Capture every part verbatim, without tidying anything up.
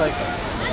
大会。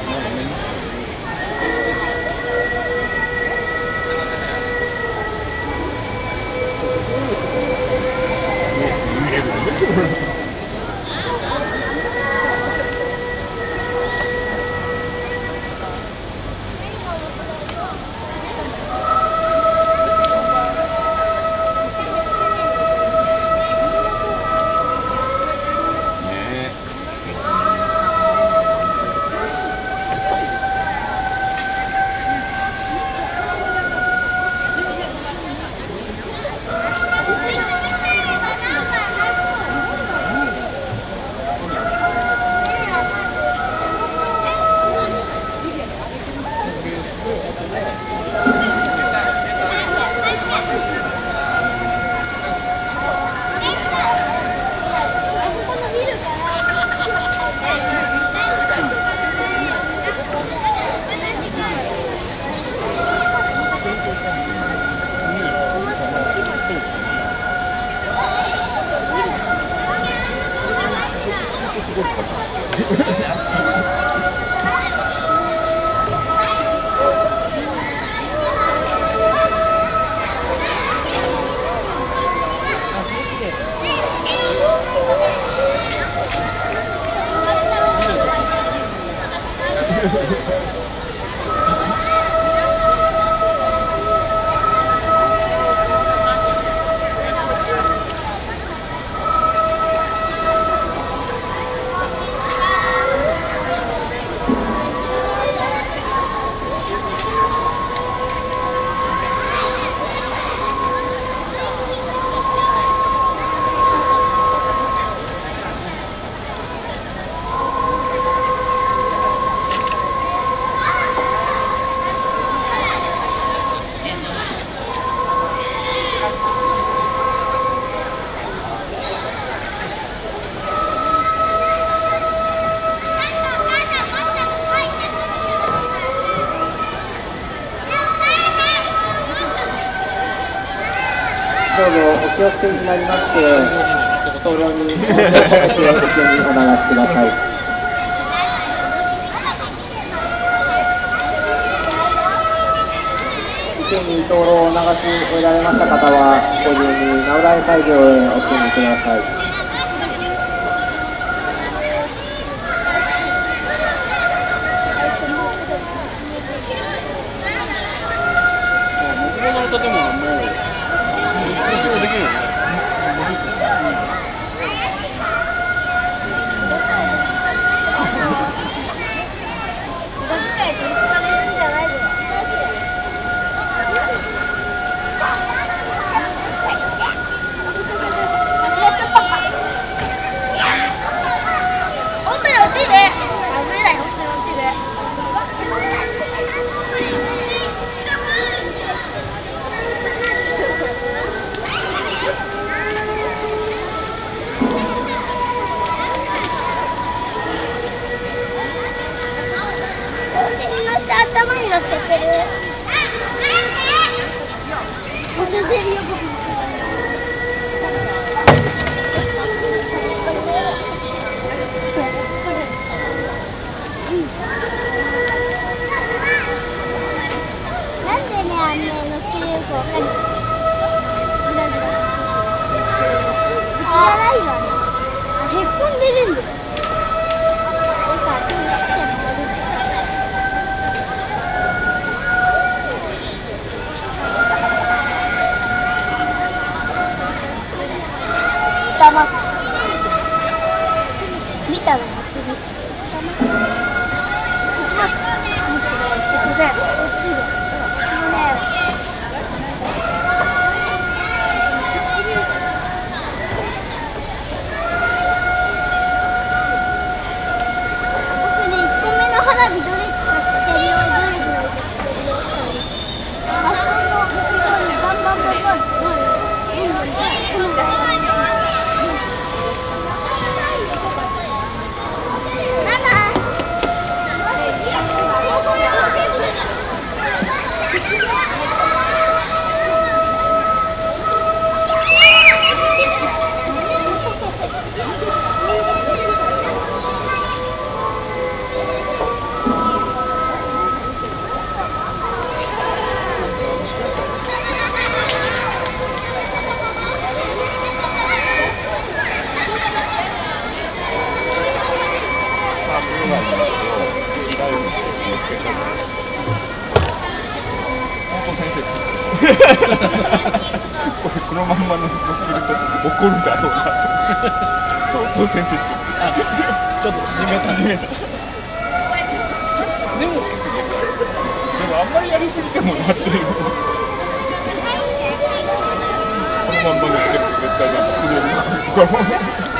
どうぞお気をつけになりまして、灯籠にお気をつけにお流しください。池に灯籠を流し終えられました方は、ご自由に名浦江会場へお進みください。 頭に乗せてる。乗せてるよ。なんでね、あんね乗っけれるかわかんない。じゃないわね。あ、へっこんでるんだよ。見たの次。行きます。突然落ちる。落ちるね。僕ね、いっこめの花火どれか知ってるよ。どれぐらいで知ってるよ。あそこの向こうにバンバンバンバンってなる。うんうん。ママ。 けど、本当先生これこのまんまの乗ってると怒るだろうな相当先生あちょっと縮めた縮めたでもでもあんまりやりすぎてもなっていうこのまんま乗ってると絶対なんかするよう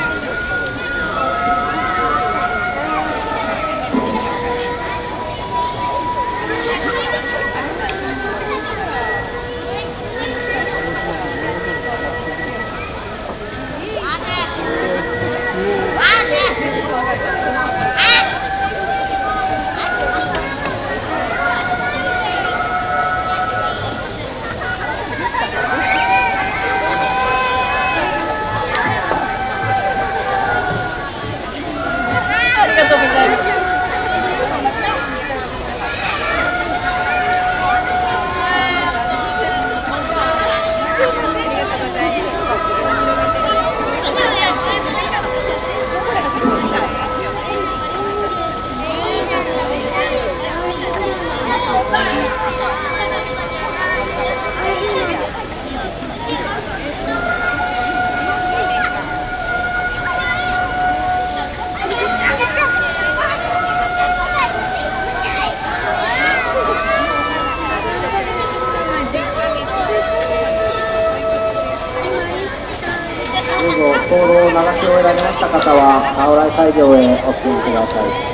どうぞ、灯籠を流し終えられました方は、青来会場へお進みください。